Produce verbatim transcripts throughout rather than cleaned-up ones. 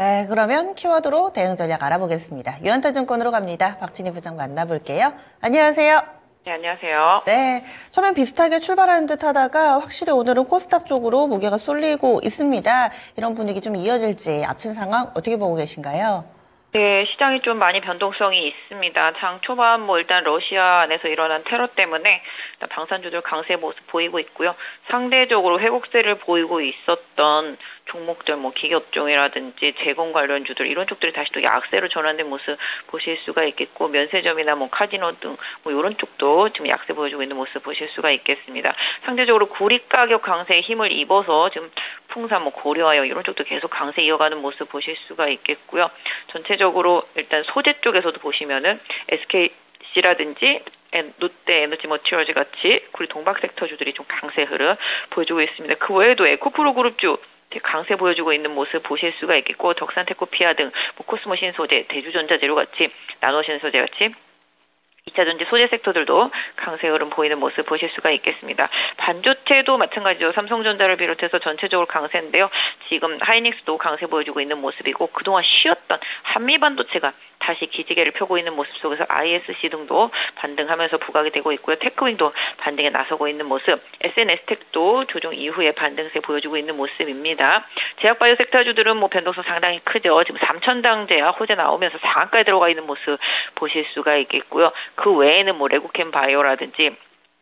네, 그러면 키워드로 대응 전략 알아보겠습니다. 유한타증권으로 갑니다. 박진희 부장 만나볼게요. 안녕하세요. 네, 안녕하세요. 네, 처음엔 비슷하게 출발하는 듯 하다가 확실히 오늘은 코스닥 쪽으로 무게가 쏠리고 있습니다. 이런 분위기 좀 이어질지 앞선 상황 어떻게 보고 계신가요? 네, 시장이 좀 많이 변동성이 있습니다. 장 초반 뭐 일단 러시아 안에서 일어난 테러 때문에 일단 방산주들 강세 모습 보이고 있고요. 상대적으로 회복세를 보이고 있었던 종목들, 뭐 기업종이라든지 제공 관련주들 이런 쪽들이 다시 또 약세로 전환된 모습 보실 수가 있겠고, 면세점이나 뭐 카지노 등 뭐 이런 쪽도 지금 약세 보여주고 있는 모습 보실 수가 있겠습니다. 상대적으로 구리 가격 강세에 힘을 입어서 지금 풍산, 뭐 고려아연 이런 쪽도 계속 강세 이어가는 모습 보실 수가 있겠고요. 전체적으로 일단 소재 쪽에서도 보시면은 에스케이씨라든지 롯데 에너지 머티리얼즈 같이 우리 동박 섹터주들이 좀 강세 흐름 보여주고 있습니다. 그 외에도 에코프로 그룹주 강세 보여주고 있는 모습 보실 수가 있겠고, 덕산테코피아 등 뭐 코스모 신소재, 대주전자재료 같이, 나노신소재 같이 이차전지 소재 섹터들도 강세 흐름 보이는 모습 보실 수가 있겠습니다. 반도체도 마찬가지죠. 삼성전자를 비롯해서 전체적으로 강세인데요. 지금 하이닉스도 강세 보여주고 있는 모습이고, 그동안 쉬었던 한미반도체가 다시 기지개를 펴고 있는 모습 속에서 아이에스씨 등도 반등하면서 부각이 되고 있고요. 테크윙도 반등에 나서고 있는 모습, 에스엔에스텍도 조정 이후에 반등세 보여주고 있는 모습입니다. 제약바이오 섹터주들은 뭐 변동성 상당히 크죠. 지금 삼천당 제약 호재 나오면서 상한가에 들어가 있는 모습 보실 수가 있겠고요. 그 외에는 뭐 레고캠 바이오라든지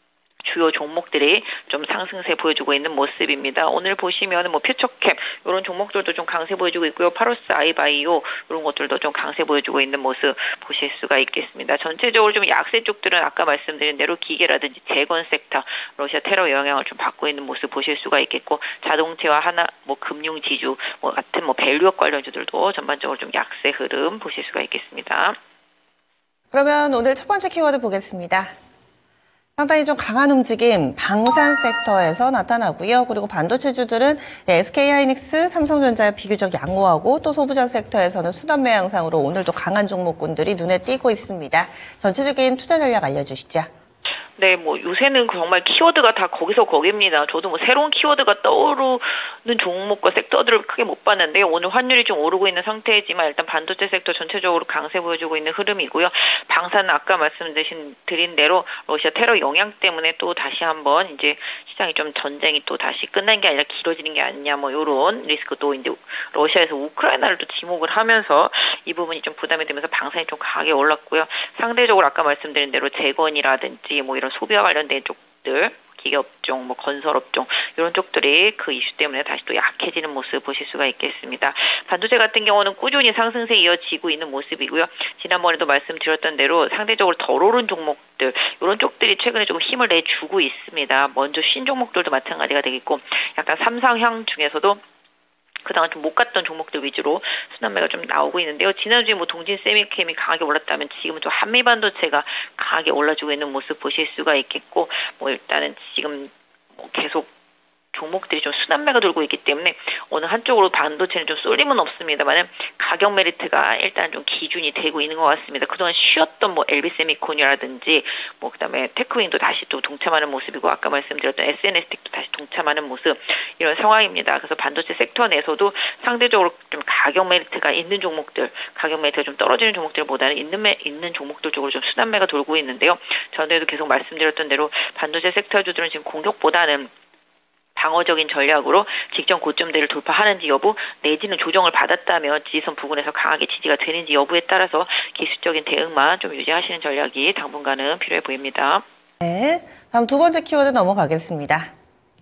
주요 종목들이 좀 상승세 보여주고 있는 모습입니다. 오늘 보시면 뭐 퓨처캡 이런 종목들도 좀 강세 보여주고 있고요. 파로스 아이바이오 이런 것들도 좀 강세 보여주고 있는 모습 보실 수가 있겠습니다. 전체적으로 좀 약세 쪽들은 아까 말씀드린 대로 기계라든지 재건 섹터, 러시아 테러 영향을 좀 받고 있는 모습 보실 수가 있겠고, 자동차와 하나 뭐 금융 지주 뭐 같은 뭐 밸류업 관련주들도 전반적으로 좀 약세 흐름 보실 수가 있겠습니다. 그러면 오늘 첫 번째 키워드 보겠습니다. 상당히 좀 강한 움직임, 방산 섹터에서 나타나고요. 그리고 반도체주들은 에스케이하이닉스, 삼성전자에 비교적 양호하고, 또 소부장 섹터에서는 순환매 양상으로 오늘도 강한 종목군들이 눈에 띄고 있습니다. 전체적인 투자 전략 알려주시죠. 네, 뭐 요새는 정말 키워드가 다 거기서 거기입니다. 저도 뭐 새로운 키워드가 떠오르는 종목과 섹터들을 크게 못 봤는데요. 오늘 환율이 좀 오르고 있는 상태이지만 일단 반도체 섹터 전체적으로 강세 보여주고 있는 흐름이고요. 방사는 아까 말씀드린 드린 대로 러시아 테러 영향 때문에 또 다시 한번 이제 시장이 좀 전쟁이 또 다시 끝난 게 아니라 길어지는 게 아니냐, 뭐 요런 리스크도 이제 러시아에서 우크라이나를 또 지목을 하면서 이 부분이 좀 부담이 되면서 방산이 좀 강하게 올랐고요. 상대적으로 아까 말씀드린 대로 재건이라든지 뭐 이런 소비와 관련된 쪽들, 기업종, 뭐 건설업종 이런 쪽들이 그 이슈 때문에 다시 또 약해지는 모습 보실 수가 있겠습니다. 반도체 같은 경우는 꾸준히 상승세 이어지고 있는 모습이고요. 지난번에도 말씀드렸던 대로 상대적으로 덜 오른 종목들 이런 쪽들이 최근에 조금 힘을 내주고 있습니다. 먼저 신종목들도 마찬가지가 되겠고, 약간 삼상향 중에서도 그동안 좀 못 갔던 종목들 위주로 순환매가 좀 나오고 있는데요. 지난주에 뭐 동진 세미캠이 강하게 올랐다면 지금은 좀 한미반도체가 강하게 올라주고 있는 모습 보실 수가 있겠고, 뭐 일단은 지금 뭐 계속 종목들이 좀 순환매가 돌고 있기 때문에 어느 한쪽으로 반도체는 좀 쏠림은 없습니다만 가격 메리트가 일단 좀 기준이 되고 있는 것 같습니다. 그동안 쉬었던 뭐 엘비세미콘이라든지 뭐 그다음에 테크윙도 다시 또 동참하는 모습이고, 아까 말씀드렸던 에스엔에스텍도 다시 동참하는 모습, 이런 상황입니다. 그래서 반도체 섹터 내에서도 상대적으로 좀 가격 메리트가 있는 종목들, 가격 메리트가 좀 떨어지는 종목들보다는 있는 매, 있는 종목들 쪽으로 좀 순환매가 돌고 있는데요. 전에도 계속 말씀드렸던 대로 반도체 섹터주들은 지금 공격보다는 방어적인 전략으로 직전 고점대를 돌파하는지 여부, 내지는 조정을 받았다면 지지선 부근에서 강하게 지지가 되는지 여부에 따라서 기술적인 대응만 좀 유지하시는 전략이 당분간은 필요해 보입니다. 네, 다음 두 번째 키워드 넘어가겠습니다.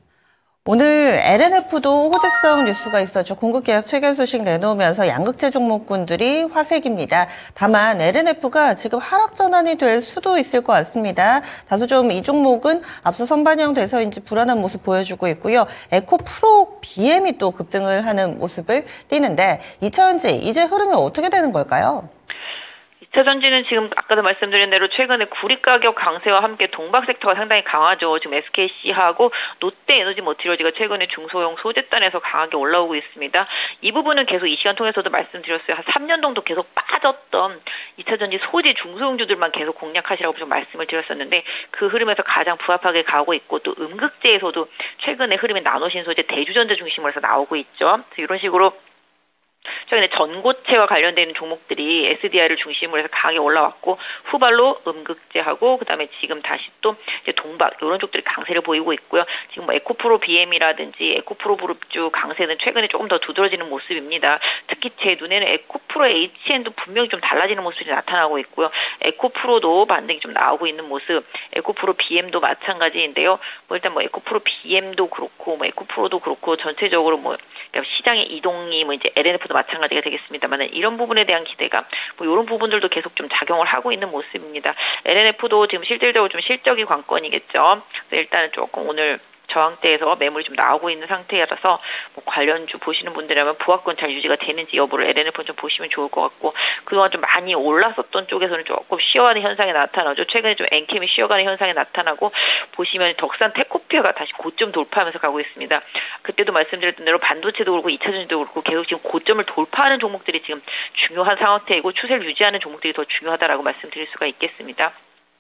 오늘 엘엔에프도 호재성 뉴스가 있었죠. 공급계약 체결 소식 내놓으면서 양극재 종목군들이 화색입니다. 다만 엘엔에프가 지금 하락 전환이 될 수도 있을 것 같습니다. 다소 좀 이 종목은 앞서 선반영돼서인지 불안한 모습 보여주고 있고요. 에코프로 비엠이 또 급등을 하는 모습을 띠는데, 이차전지 이제 흐름이 어떻게 되는 걸까요? 이차전지는 지금 아까도 말씀드린 대로 최근에 구리 가격 강세와 함께 동박 섹터가 상당히 강하죠. 지금 에스케이씨하고 롯데 에너지 머티리얼즈가 최근에 중소형 소재단에서 강하게 올라오고 있습니다. 이 부분은 계속 이 시간 통해서도 말씀드렸어요. 한 삼 년 정도 계속 빠졌던 이차전지 소재 중소형주들만 계속 공략하시라고 좀 말씀을 드렸었는데, 그 흐름에서 가장 부합하게 가고 있고, 또 음극재에서도 최근에 흐름이 나노신소재, 대주전자 중심으로 해서 나오고 있죠. 그래서 이런 식으로 최근에 전고체와 관련되는 종목들이 에스디아이를 중심으로 해서 강하게 올라왔고 후발로 음극재하고 그다음에 지금 다시 또 이제 동박 이런 쪽들이 강세를 보이고 있고요. 지금 뭐 에코프로 비엠이라든지 에코프로 그룹주 강세는 최근에 조금 더 두드러지는 모습입니다. 특히 제 눈에는 에코프로 에이치엔도 분명히 좀 달라지는 모습이 나타나고 있고요. 에코프로도 반등이 좀 나오고 있는 모습, 에코프로 비엠도 마찬가지인데요. 뭐 일단 뭐 에코프로 비엠도 그렇고 뭐 에코프로도 그렇고 전체적으로 뭐 시장의 이동이 뭐 이제 엘엔에프도 마찬가지가 되겠습니다만 이런 부분에 대한 기대감 뭐 이런 부분들도 계속 좀 작용을 하고 있는 모습입니다. 엘엔에프도 지금 실질적으로 좀 실적이 관건이겠죠. 그래서 일단은 조금 오늘 저항대에서 매물이 좀 나오고 있는 상태라서 뭐 관련주 보시는 분들이라면 부합권 잘 유지가 되는지 여부를 엘엔에프는 좀 보시면 좋을 것 같고 그동안 좀 많이 올랐었던 쪽에서는 조금 쉬어가는 현상이 나타나죠. 최근에 좀 엔캠이 쉬어가는 현상이 나타나고 보시면 덕산 테코피아가 다시 고점 돌파하면서 가고 있습니다. 그때도 말씀드렸던 대로 반도체도 그렇고 이차전지도 그렇고 계속 지금 고점을 돌파하는 종목들이 지금 중요한 상황대이고 추세를 유지하는 종목들이 더 중요하다라고 말씀드릴 수가 있겠습니다.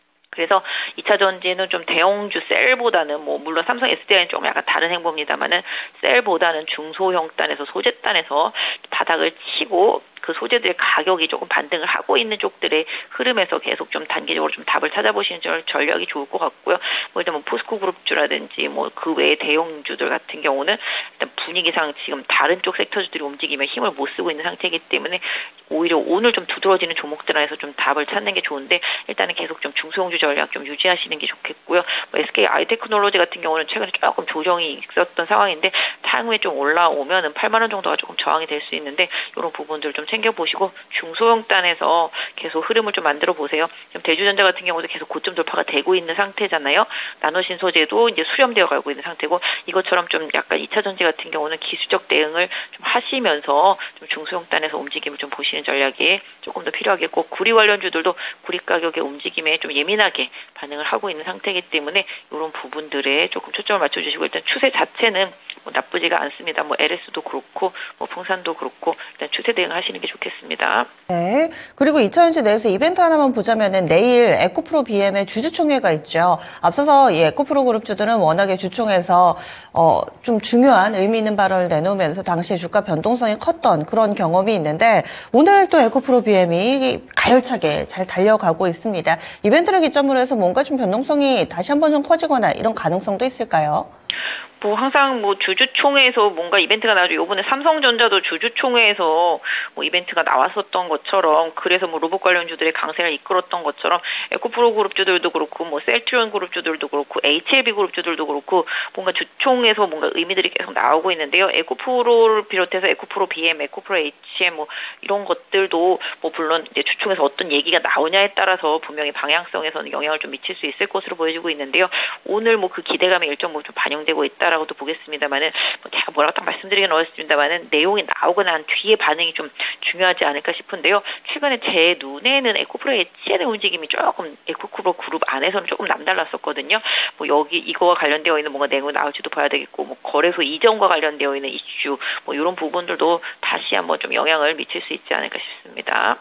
그래서 이차전지는 좀 대형주 셀보다는 뭐 물론 삼성 에스디아이는 좀 약간 다른 행보입니다만은 셀보다는 중소형 단에서 소재 단에서 바닥을 치고 그 소재들의 가격이 조금 반등을 하고 있는 쪽들의 흐름에서 계속 좀 단기적으로 좀 답을 찾아보시는 전략이 좋을 것 같고요. 뭐 일단 뭐 포스코 그룹주라든지 뭐 그 외의 대형주들 같은 경우는 일단 분위기상 지금 다른 쪽 섹터주들이 움직이면 힘을 못 쓰고 있는 상태이기 때문에 오히려 오늘 좀 두드러지는 종목들 안에서 좀 답을 찾는 게 좋은데 일단은 계속 좀 중소형주 전략 좀 유지하시는 게 좋겠고요. 뭐 에스케이 아이테크놀로지 같은 경우는 최근에 조금 조정이 있었던 상황인데 차후에 좀 올라오면은 팔만 원 정도가 조금 저항이 될 수 있는데 이런 부분들 좀 챙겨보시고 중소형 단에서 계속 흐름을 좀 만들어 보세요. 지금 대주전자 같은 경우도 계속 고점 돌파가 되고 있는 상태잖아요. 나노신 소재도 이제 수렴되어 가고 있는 상태고 이것처럼 좀 약간 이차전지 같은 경우는 기술적 대응을 좀 하시면서 좀 중소형 단에서 움직임을 좀 보시는 전략이 조금 더 필요하겠고 구리 관련주들도 구리 가격의 움직임에 좀 예민하게 반응을 하고 있는 상태이기 때문에 이런 부분들에 조금 초점을 맞춰주시고 일단 추세 자체는 뭐 나쁘지가 않습니다. 뭐 엘에스도 그렇고 뭐 풍산도 그렇고 일단 추세 대응하시는 게 좋겠습니다. 네. 그리고 이차전지 내에서 이벤트 하나만 보자면은 내일 에코프로 비엠의 주주총회가 있죠. 앞서서 이 에코프로 그룹주들은 워낙에 주총에서 어, 좀 중요한 의미 있는 발언을 내놓으면서 당시에 주가 변동성이 컸던 그런 경험이 있는데 오늘 또 에코프로 비엠이 가열차게 잘 달려가고 있습니다. 이벤트를 기점으로 해서 뭔가 좀 변동성이 다시 한번 좀 커지거나 이런 가능성도 있을까요? 뭐 항상 뭐 주주총회에서 뭔가 이벤트가 나죠. 이번에 삼성전자도 주주총회에서 뭐 이벤트가 나왔었던 것처럼 그래서 뭐 로봇 관련주들의 강세를 이끌었던 것처럼 에코프로 그룹주들도 그렇고 뭐 셀트리온 그룹주들도 그렇고 에이치엘비 그룹주들도 그렇고 뭔가 주총에서 뭔가 의미들이 계속 나오고 있는데요. 에코프로를 비롯해서 에코프로 비엠, 에코프로 에이치엠 뭐 이런 것들도 뭐 물론 이제 주총에서 어떤 얘기가 나오냐에 따라서 분명히 방향성에서는 영향을 좀 미칠 수 있을 것으로 보여지고 있는데요. 오늘 뭐 그 기대감이 일정 부분 좀 반영되고 있다. 라고도 보겠습니다만은 뭐 제가 뭐라고 딱 말씀드리긴 어렵습니다만은 내용이 나오고 난 뒤에 반응이 좀 중요하지 않을까 싶은데요. 최근에 제 눈에는 에코프로 에이치엔의 움직임이 조금 에코프로 그룹 안에서는 조금 남달랐었거든요. 뭐 여기 이거와 관련되어 있는 뭔가 내용이 나올지도 봐야 되겠고 뭐 거래소 이전과 관련되어 있는 이슈 뭐 이런 부분들도 다시 한번 좀 영향을 미칠 수 있지 않을까 싶습니다.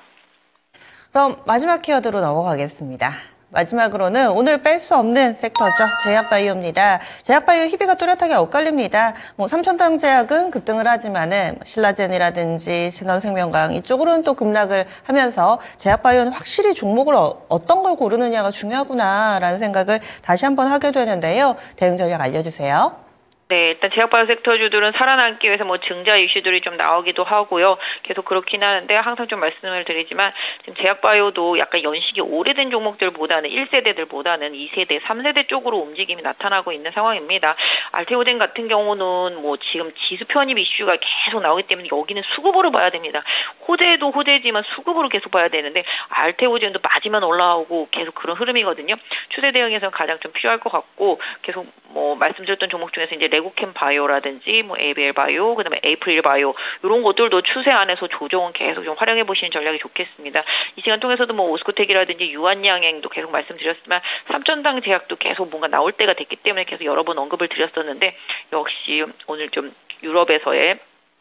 그럼 마지막 키워드로 넘어가겠습니다. 마지막으로는 오늘 뺄 수 없는 섹터죠. 제약바이오입니다. 제약바이오 희비가 뚜렷하게 엇갈립니다. 뭐 삼천당 제약은 급등을 하지만은 신라젠이라든지 신원생명강 이쪽으로는 또 급락을 하면서 제약바이오는 확실히 종목을 어, 어떤 걸 고르느냐가 중요하구나라는 생각을 다시 한번 하게 되는데요. 대응 전략 알려주세요. 네, 일단 제약바이오 섹터주들은 살아남기 위해서 뭐 증자 이슈들이 좀 나오기도 하고요. 계속 그렇긴 하는데 항상 좀 말씀을 드리지만 지금 제약바이오도 약간 연식이 오래된 종목들보다는 일 세대들보다는 이 세대, 삼 세대 쪽으로 움직임이 나타나고 있는 상황입니다. 알테오젠 같은 경우는 뭐 지금 지수 편입 이슈가 계속 나오기 때문에 여기는 수급으로 봐야 됩니다. 호재도 호재지만 수급으로 계속 봐야 되는데 알테오젠도 빠지면 올라오고 계속 그런 흐름이거든요. 추세 대응에서는 가장 좀 필요할 것 같고 계속 뭐 말씀드렸던 종목 중에서 이제 레고캠 바이오라든지 뭐 에이비엘 바이오, 그다음에 에이프릴 바이오 이런 것들도 추세 안에서 조정은 계속 좀 활용해 보시는 전략이 좋겠습니다. 이 시간 통해서도 뭐 오스코텍이라든지 유한양행도 계속 말씀드렸지만 삼천당 제약도 계속 뭔가 나올 때가 됐기 때문에 계속 여러 번 언급을 드렸었는데 역시 오늘 좀 유럽에서의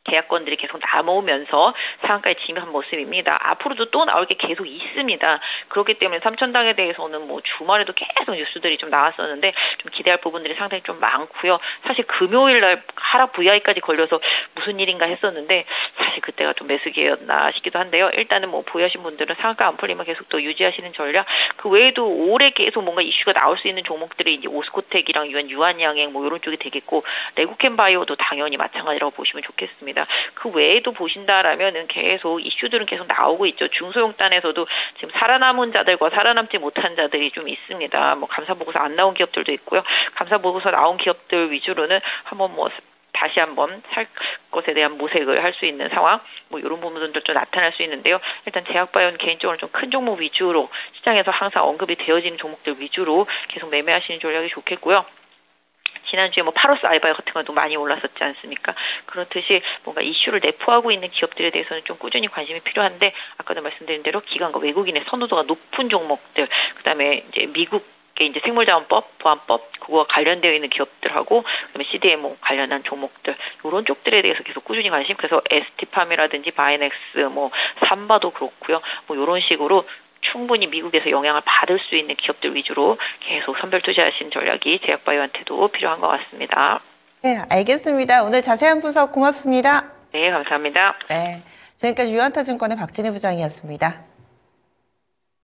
계약건들이 계속 나오면서 상한가에 진입한 모습입니다. 앞으로도 또 나올 게 계속 있습니다. 그렇기 때문에 삼천당에 대해서는 뭐 주말에도 계속 뉴스들이 좀 나왔었는데 좀 기대할 부분들이 상당히 좀 많고요. 사실 금요일 날 하락 브이아이까지 걸려서 무슨 일인가 했었는데 사실 그때가 좀 매수기였나 싶기도 한데요. 일단은 뭐 보유하신 분들은 상한가 안 풀리면 계속 또 유지하시는 전략. 그 외에도 올해 계속 뭔가 이슈가 나올 수 있는 종목들이 이제 오스코텍이랑 유한 유한양행 뭐 이런 쪽이 되겠고 레고캠바이오도 당연히 마찬가지라고 보시면 좋겠습니다. 그 외에도 보신다라면은 계속 이슈들은 계속 나오고 있죠. 중소형단에서도 지금 살아남은 자들과 살아남지 못한 자들이 좀 있습니다. 뭐 감사보고서 안 나온 기업들도 있고요. 감사보고서 나온 기업들 위주로는 한번 뭐 다시 한번 살 것에 대한 모색을 할 수 있는 상황, 뭐 이런 부분들도 좀 나타날 수 있는데요. 일단 제약바이오는 개인적으로 좀 큰 종목 위주로 시장에서 항상 언급이 되어지는 종목들 위주로 계속 매매하시는 전략이 좋겠고요. 지난주에 뭐 파로스 아이바이오 같은 것도 많이 올랐었지 않습니까? 그렇듯이 뭔가 이슈를 내포하고 있는 기업들에 대해서는 좀 꾸준히 관심이 필요한데 아까도 말씀드린 대로 기관과 외국인의 선호도가 높은 종목들, 그다음에 이제 미국 이제 생물자원법, 보안법, 그거와 관련되어 있는 기업들하고 그다음에 씨디엠오 관련한 종목들 이런 쪽들에 대해서 계속 꾸준히 관심. 그래서 에스티팜이라든지 바이넥스, 뭐 삼바도 그렇고요. 뭐 이런 식으로 충분히 미국에서 영향을 받을 수 있는 기업들 위주로 계속 선별 투자하신 전략이 제약바이오한테도 필요한 것 같습니다. 네, 알겠습니다. 오늘 자세한 분석 고맙습니다. 네, 감사합니다. 네, 지금까지 유한타증권의 박진희 부장이었습니다.